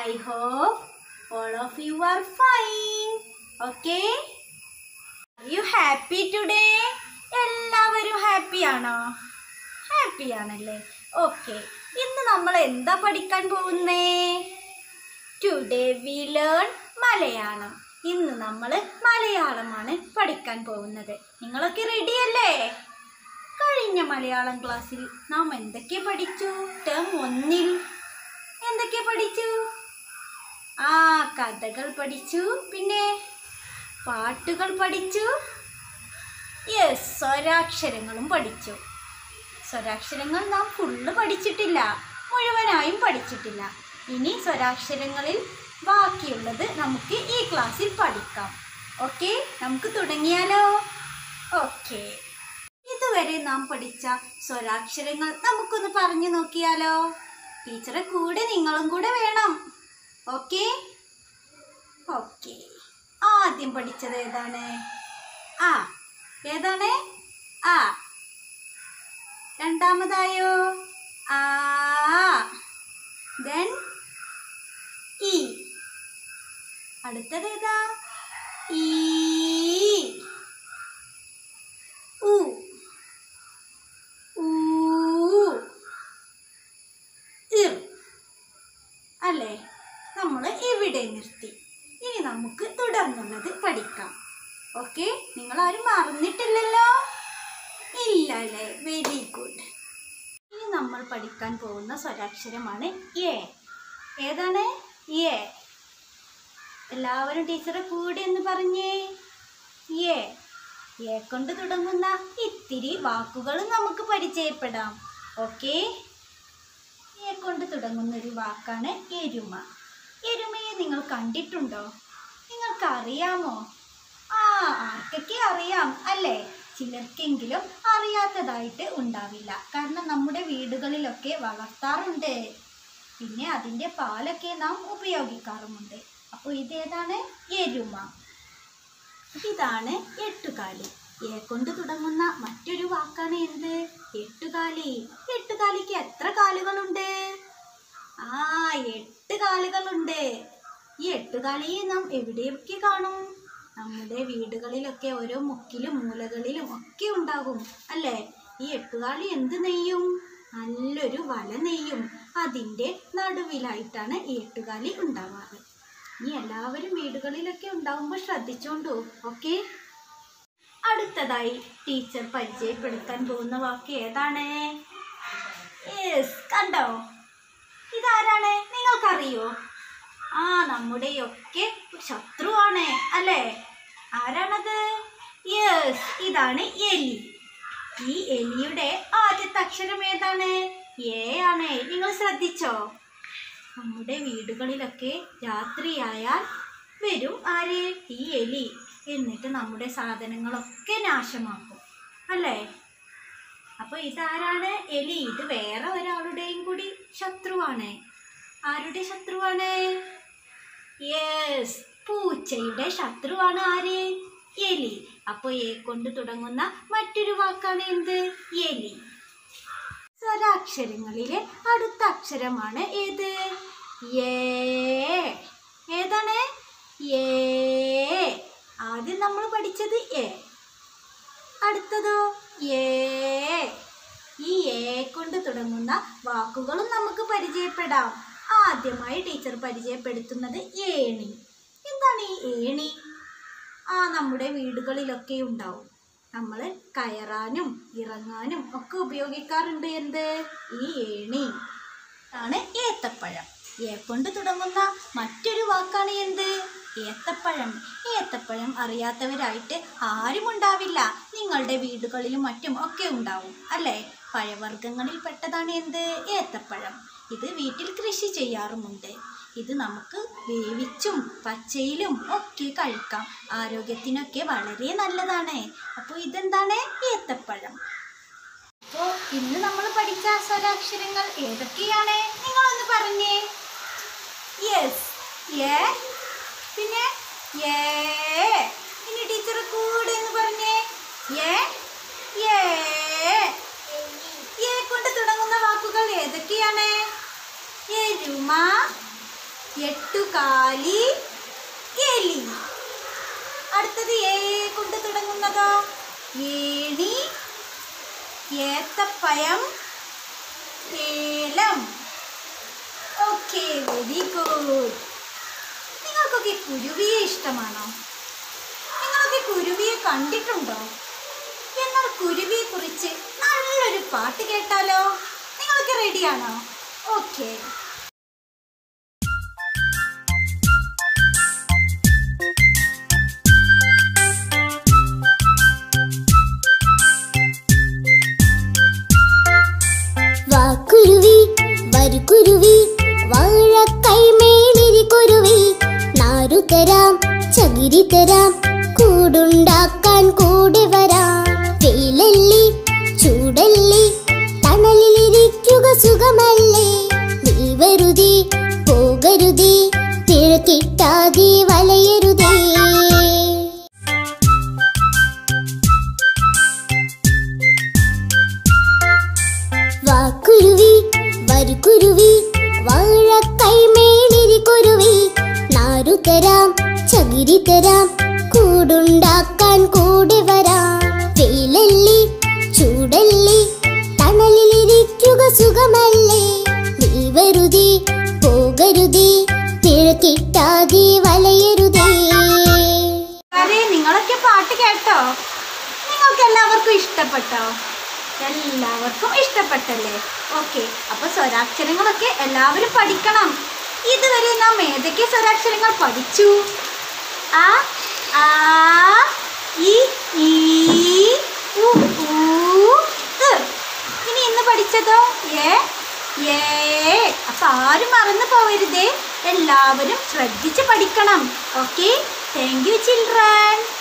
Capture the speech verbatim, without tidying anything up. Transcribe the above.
I hope all of you are fine. Okay? Are you happy today? എല്ലാവരും happy ആണോ? Happy ആണല്ലേ? Okay. ഇന്ന് നമ്മൾ എന്താ പഠിക്കാൻ പോകുന്നേ? Today we learn Malayalam. ഇന്ന് നമ്മൾ മലയാളമാണ് പഠിക്കാൻ പോകുന്നത്. നിങ്ങളൊക്കെ റെഡിയല്ലേ? കഴിഞ്ഞ മലയാളം ക്ലാസ്സിൽ നാം എന്തൊക്കെ പഠിച്ചു? ടേം ഒന്നിൽ എന്തൊക്കെ പഠിച്ചു? ആ കഥകൾ പഠിച്ചു, പിന്നെ പാട്ടുകൾ പഠിച്ചു, യെസ് സ്വരാക്ഷരങ്ങളും പഠിച്ചു. സ്വരാക്ഷരങ്ങൾ നാം ഫുള്ള് പഠിച്ചിട്ടില്ല, മുഴുവനായും പഠിച്ചിട്ടില്ല. ഇനി സ്വരാക്ഷരങ്ങളിൽ ബാക്കിയുള്ളത് നമുക്ക് ഈ ക്ലാസ്സിൽ പഠിക്കാം. ഓക്കെ, നമുക്ക് തുടങ്ങിയാലോ? ഓക്കെ, ഇതുവരെ നാം പഠിച്ച സ്വരാക്ഷരങ്ങൾ നമുക്കൊന്ന് പറഞ്ഞു നോക്കിയാലോ? ടീച്ചറെ കൂടെ നിങ്ങളും കൂടെ വേണം. ഓക്കെ ഓക്കെ ആദ്യം പഠിച്ചത് ഏതാണ്? ആ. ഏതാണ്? ആ. രണ്ടാമതായോ? ആ. ദെൻ ഇ. അടുത്തത് ഏതാ? ഈ. ഉ. ഊ. ഇർ. അല്ലേ? നമ്മൾ ഇവിടെ നിർത്തി. ഇനി നമുക്ക് തുടർന്നുള്ളത് പഠിക്കാം. ഓക്കെ, നിങ്ങളാരും മറന്നിട്ടില്ലല്ലോ? ഇല്ല അല്ലേ? Very good. ഇനി നമ്മൾ പഠിക്കാൻ പോകുന്ന സ്വരാക്ഷരമാണ് എ. ഏതാണ്? എ. എല്ലാവരും ടീച്ചറെ കൂടെ എന്ന് പറഞ്ഞേ. എ. എ കൊണ്ട് തുടങ്ങുന്ന ഇത്തിരി വാക്കുകൾ നമുക്ക് പരിചയപ്പെടാം. ഓക്കെ, എ കൊണ്ട് തുടങ്ങുന്ന ഒരു വാക്കാണ് എരുമ. എരുമയെ നിങ്ങൾ കണ്ടിട്ടുണ്ടോ? നിങ്ങൾക്ക് അറിയാമോ? ആ, ആർക്കൊക്കെ അറിയാം അല്ലേ? ചിലർക്കെങ്കിലും അറിയാത്തതായിട്ട് ഉണ്ടാവില്ല. കാരണം നമ്മുടെ വീടുകളിലൊക്കെ വളർത്താറുണ്ട്, പിന്നെ അതിൻ്റെ പാലൊക്കെ നാം ഉപയോഗിക്കാറുമുണ്ട്. അപ്പോൾ ഇതേതാണ്? എരുമ. ഇതാണ് എട്ടുകാലി. എ കൊണ്ട് തുടങ്ങുന്ന മറ്റൊരു വാക്കാണ് എന്ത്? എട്ടുകാലി. എട്ടുകാലിക്ക് എത്ര കാലുകളുണ്ട്? ആ, എട്ട് കാലുകളുണ്ട്. ഈ എട്ടുകാലിയെ നാം എവിടെയൊക്കെ കാണും? നമ്മുടെ വീടുകളിലൊക്കെ ഓരോ മുക്കിലും മൂലകളിലും ഒക്കെ ഉണ്ടാകും അല്ലേ? ഈ എട്ടുകാലി എന്ത് നെയ്യും? നല്ലൊരു വല നെയ്യും. അതിൻ്റെ നടുവിലായിട്ടാണ് ഈ എട്ടുകാലി ഉണ്ടാവാറ്. ഇനി എല്ലാവരും വീടുകളിലൊക്കെ ഉണ്ടാകുമ്പോൾ ശ്രദ്ധിച്ചോണ്ടു. ഓക്കെ, അടുത്തതായി ടീച്ചർ പരിചയപ്പെടുത്താൻ പോകുന്ന വാക്ക് ഏതാണ്? യെസ്, കണ്ടോ? ഇതാരാണ്? നിങ്ങൾക്കറിയോ? ആ, നമ്മുടെയൊക്കെ ശത്രുവാണ് അല്ലേ? ആരാണത്? യെസ്, ഇതാണ് എലി. ഈ എലിയുടെ ആദ്യത്തെ അക്ഷരം ഏതാണ്? എ ആണ്. നിങ്ങൾ ശ്രദ്ധിച്ചോ? നമ്മുടെ വീടുകളിലൊക്കെ രാത്രിയായാൽ വരും ആര്? ഈ എലി. എന്നിട്ട് നമ്മുടെ സാധനങ്ങളൊക്കെ നാശമാക്കും അല്ലേ? അപ്പോൾ ഇതാരാണ്? എലി. ഇത് വേറെ ഒരാളുടെയും കൂടി ശത്രുവാണ്. ആരുടെ ശത്രുവാണ്? യെസ്, പൂച്ചയുടെ ശത്രുവാണ് ആര്? എലി. അപ്പോൾ എ കൊണ്ട് തുടങ്ങുന്ന മറ്റൊരു വാക്കാണ് എന്ത്? എലി. സ്വരാക്ഷരങ്ങളിലെ അടുത്ത അക്ഷരമാണ് ഏത്? ഏ. ഏതാണ്? ഏ. ആദ്യം നമ്മൾ പഠിച്ചത് എ. അടുത്തതോ? ഏ. ഈ എ കൊണ്ട് തുടങ്ങുന്ന വാക്കുകളും നമുക്ക് പരിചയപ്പെടാം. ആദ്യമായി ടീച്ചർ പരിചയപ്പെടുത്തുന്നത് ഏണി. എന്താണ് ഈ ഏണി? ആ, നമ്മുടെ വീടുകളിലൊക്കെ ഉണ്ടാവും. നമ്മൾ കയറാനും ഇറങ്ങാനും ഒക്കെ ഉപയോഗിക്കാറുണ്ട് എന്ത്? ഈ ഏണി. ആണ് ഏത്തപ്പഴം. എ കൊണ്ട് തുടങ്ങുന്ന മറ്റൊരു വാക്കാണ് എന്ത്? ഏത്തപ്പഴം. ഏത്തപ്പഴം അറിയാത്തവരായിട്ട് ആരും ഉണ്ടാവില്ല. നിങ്ങളുടെ വീടുകളിലും മറ്റും ഒക്കെ ഉണ്ടാവും അല്ലേ? പഴവർഗ്ഗങ്ങളിൽ പെട്ടതാണ് എന്ത്? ഏത്തപ്പഴം. ഇത് വീട്ടിൽ കൃഷി ചെയ്യാറുമുണ്ട്. ഇത് നമുക്ക് വേവിച്ചും പച്ചയിലും ഒക്കെ കഴിക്കാം. ആരോഗ്യത്തിനൊക്കെ വളരെ നല്ലതാണ്. അപ്പോൾ ഇതെന്താണ്? ഏത്തപ്പഴം. അപ്പോൾ ഇന്ന് നമ്മൾ പഠിച്ച സ്വരാക്ഷരങ്ങൾ ഏതൊക്കെയാണ്? നിങ്ങളൊന്ന് പറഞ്ഞേ. യെസ്, എ. പിന്നെ ഏ. ഇനി ടീച്ചർ കൂടെ എന്ന് പറഞ്ഞേ. എ. ഏ. എ കൊണ്ട് തുടങ്ങുന്ന വാക്കുകൾ ഏതൊക്കെയാണ്? എരുമ, എട്ടുകാലി എലി. അടുത്തത് ഏ കൊണ്ട് തുടങ്ങുന്നതോ ഏണി, ഏത്തപ്പഴം, ഏലം. Okay, very good. നിങ്ങൾക്കൊക്കെ കുരുവിയെ ഇഷ്ടമാണോ? നിങ്ങളൊക്കെ കുരുവിയെ കണ്ടിട്ടുണ്ടോ? എന്നാൽ കുരുവിയെ കുറിച്ച് നല്ലൊരു പാട്ട് കേട്ടാലോ? നിങ്ങളൊക്കെ റെഡിയാണോ? ഓക്കെ. വാക്കുരുവി വരുകുരുവി വാഴക്കൈമേലിരി കുരുവി, നാരുതരാം ചകിരി തരാം കൂടുണ്ടാക്കാൻ കൂടെ വരാം. വെയിലല്ലി ചൂടല്ലി തണലിലിരിക്കുക സുഖമല്ലേ, നീ വരുതേ പോകരുതേ തിഴക്കിട്ടാതെ വലയരുതേ. വാക്കുരുവി വരുകുരുവി വാഴക്കൈമേലിരി കുരുവി, നാരുതരാം ചകിരി തരാം കൂടുണ്ടാക്കാൻ കൂടെ വരാം. വെയിലല്ലി ചൂടല്ലി തണലിലിരിക്കുക സുഖമല്ലേ, നീ വരുതേ പോകരുതേ തിഴക്കിട്ടാതെ വലയരുതേ. അരെ, നിങ്ങളൊക്കെ പാട്ട് കേട്ടോ? നിങ്ങൾക്ക് എല്ലാവർക്കും ഇഷ്ടപ്പെട്ടോ? എല്ലാവർക്കും ഇഷ്ടപ്പെട്ടല്ലേ? ഓക്കെ, അപ്പൊ സ്വരാക്ഷരങ്ങളൊക്കെ എല്ലാവരും പഠിക്കണം. ഇതുവരെ നാം ഏതൊക്കെ സ്വരാക്ഷരങ്ങൾ പഠിച്ചു? ആ, ആ, ഇ, ഈ, ഉ, ഊ, ഋ. ഇനി ഇന്ന് പഠിച്ചതോ ഏ, ഏ. അപ്പൊ ആരും മറന്നു പോവരുതേ, എല്ലാവരും ശ്രദ്ധിച്ച് പഠിക്കണം. Okay, thank you children.